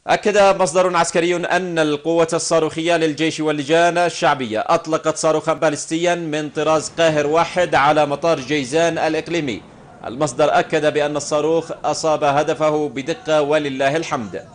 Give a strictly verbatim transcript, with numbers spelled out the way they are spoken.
أكد مصدر عسكري أن القوة الصاروخية للجيش واللجان الشعبية أطلقت صاروخا باليستيا من طراز قاهر واحد على مطار جيزان الإقليمي. المصدر أكد بأن الصاروخ أصاب هدفه بدقة ولله الحمد.